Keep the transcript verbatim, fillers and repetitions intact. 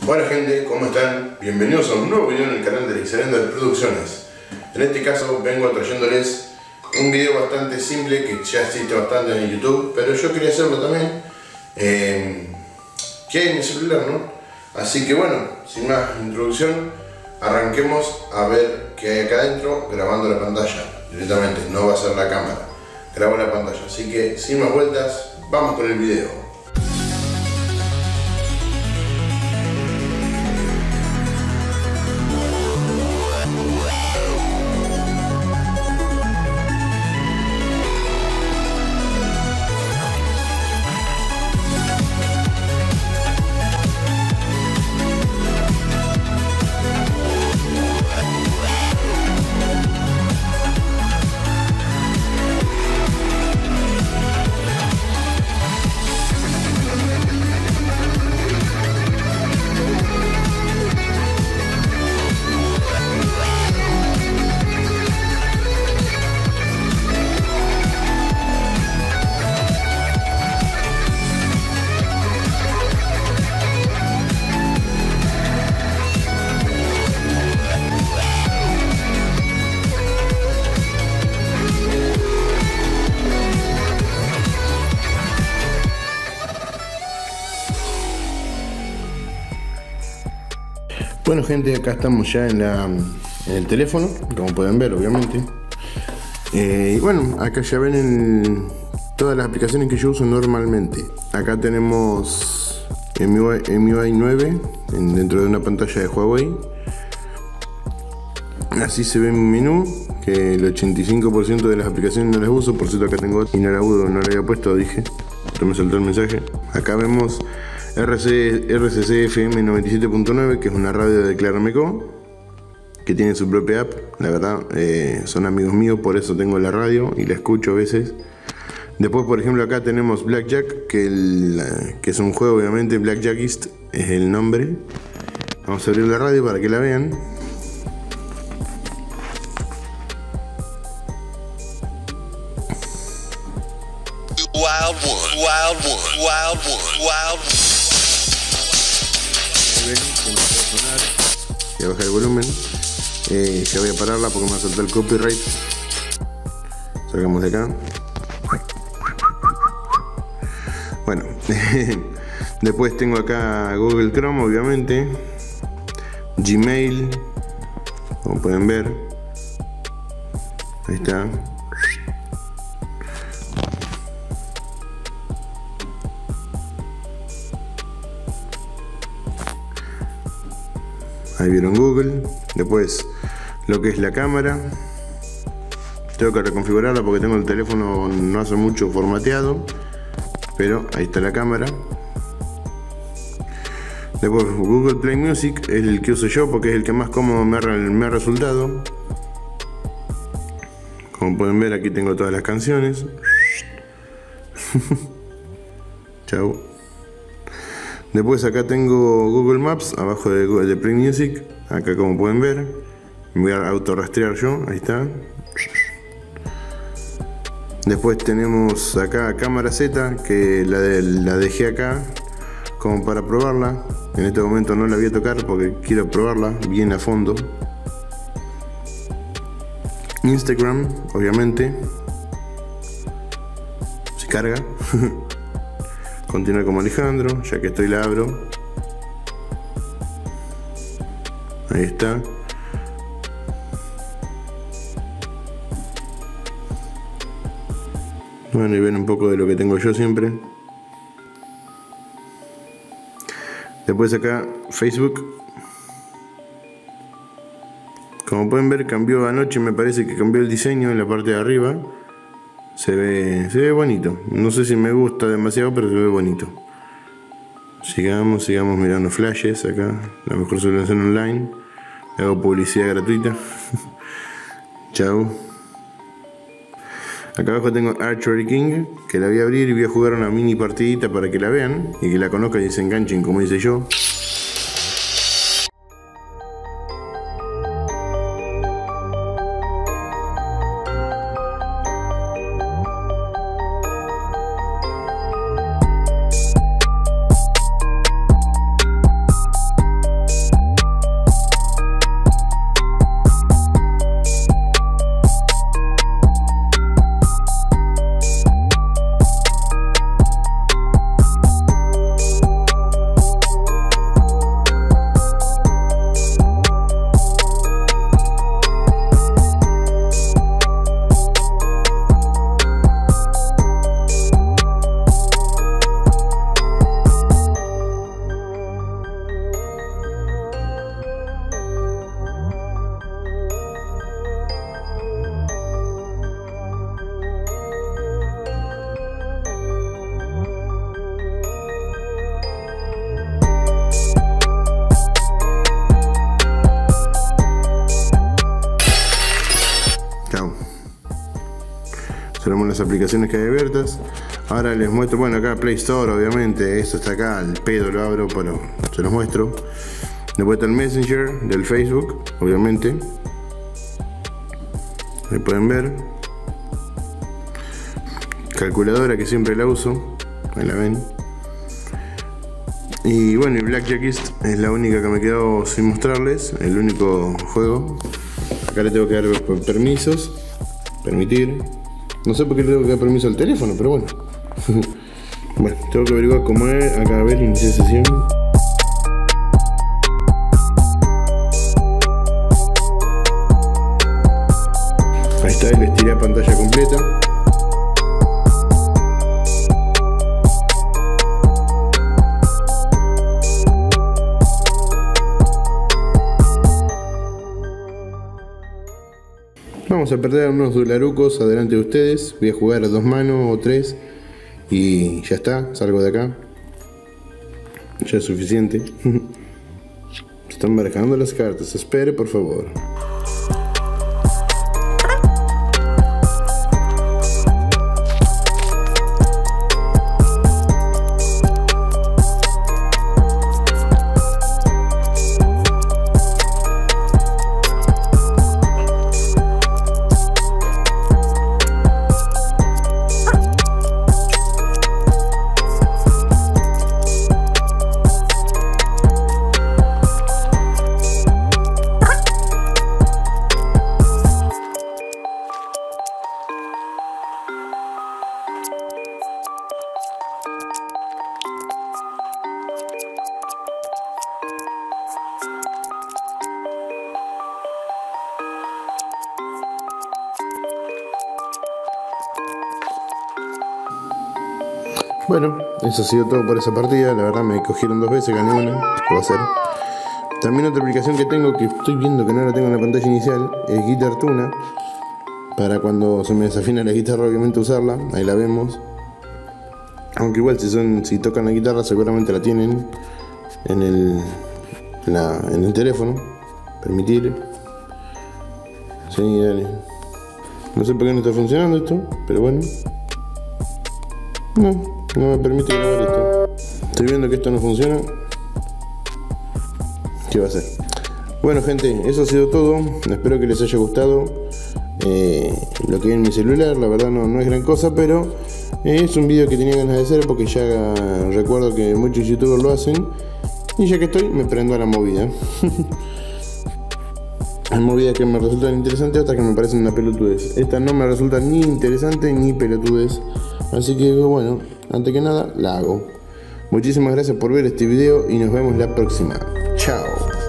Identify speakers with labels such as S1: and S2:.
S1: Hola gente, ¿cómo están? Bienvenidos a un nuevo video en el canal de Excelender Producciones. En este caso vengo trayéndoles un video bastante simple que ya existe bastante en YouTube, pero yo quería hacerlo también eh, que hay en mi celular, ¿no? Así que bueno, sin más introducción, arranquemos a ver qué hay acá adentro grabando la pantalla directamente, no va a ser la cámara, grabo la pantalla. Así que sin más vueltas, vamos con el video. Bueno gente, acá estamos ya en, la, en el teléfono, como pueden ver obviamente. Eh, y bueno, acá ya ven el, todas las aplicaciones que yo uso normalmente. Acá tenemos M U I, M U I nueve en, dentro de una pantalla de Huawei. Así se ve mi menú, que el ochenta y cinco por ciento de las aplicaciones no las uso. Por cierto, acá tengo y no la uso, no la había puesto, dije. Esto me saltó el mensaje. Acá vemos R C C F M noventa y siete punto nueve, que es una radio de Claro.Meco, que tiene su propia app. La verdad, eh, son amigos míos, por eso tengo la radio y la escucho a veces. Después, por ejemplo, acá tenemos Blackjack, que, el, que es un juego, obviamente. Blackjackist es el nombre. Vamos a abrir la radio para que la vean.
S2: Wild one, wild one, wild one, wild one.
S1: Voy a bajar el volumen. Eh, ya voy a pararla porque me va a saltar el copyright. Sacamos de acá. Bueno, después tengo acá Google Chrome, obviamente. Gmail, como pueden ver. Ahí está. Ahí vieron Google. Después lo que es la cámara. Tengo que reconfigurarla porque tengo el teléfono no hace mucho formateado. Pero ahí está la cámara. Después Google Play Music es el que uso yo porque es el que más cómodo me ha, me ha resultado. Como pueden ver, aquí tengo todas las canciones. Chau. Después acá tengo Google Maps, abajo de, de Play Music. Acá como pueden ver, me voy a autorrastrear yo, ahí está. Después tenemos acá cámara Z, que la, de, la dejé acá como para probarla. En este momento no la voy a tocar porque quiero probarla bien a fondo. Instagram, obviamente. Se carga. Continuar como Alejandro, ya que estoy la abro. Ahí está. Bueno, y ven un poco de lo que tengo yo siempre. Después acá Facebook. Como pueden ver, cambió anoche, me parece que cambió el diseño en la parte de arriba. Se ve, se ve bonito. No sé si me gusta demasiado, pero se ve bonito. Sigamos, sigamos mirando flashes acá. La mejor solución online. Hago publicidad gratuita. Chao. Acá abajo tengo Archery King, que la voy a abrir y voy a jugar una mini partidita para que la vean y que la conozcan y se enganchen, como hice yo. tenemos las aplicaciones que hay abiertas. Ahora les muestro, bueno, acá Play Store, obviamente, esto está acá, al pedo lo abro, pero se los muestro. Después está el Messenger del Facebook, obviamente. Ahí pueden ver. Calculadora, que siempre la uso, ahí la ven. Y bueno, y Blackjackist es la única que me quedó sin mostrarles, el único juego. Acá le tengo que dar permisos, permitir. No sé por qué le tengo que dar permiso al teléfono, pero bueno. Bueno, tengo que averiguar cómo es. Acá a ver, iniciar sesión. Ahí está, le estiré a pantalla completa. Vamos a perder unos dolarucos adelante de ustedes. Voy a jugar a dos manos o tres y ya está, salgo de acá. Ya es suficiente. Están barajando las cartas, espere por favor. Bueno, eso ha sido todo por esa partida. La verdad me cogieron dos veces, gané una. ¿Qué va a hacer? También otra aplicación que tengo, que estoy viendo que no la tengo en la pantalla inicial, es Guitar Tuna. Para cuando se me desafina la guitarra, obviamente usarla. Ahí la vemos. Aunque igual si son, si tocan la guitarra seguramente la tienen en el, la, en el teléfono. Permitir. Sí, dale. No sé por qué no está funcionando esto, pero bueno. No, no me permite grabar esto. Estoy viendo que esto no funciona. ¿Qué va a hacer? Bueno gente, eso ha sido todo. Espero que les haya gustado eh, lo que hay en mi celular. La verdad no, no es gran cosa, pero eh, es un vídeo que tenía ganas de hacer porque ya recuerdo que muchos youtubers lo hacen. Y ya que estoy, me prendo a la movida. Hay movidas que me resultan interesantes, otras que me parecen una pelotudez. Esta no me resulta ni interesante ni pelotudez. Así que bueno, antes que nada, la hago. Muchísimas gracias por ver este video y nos vemos la próxima. Chao.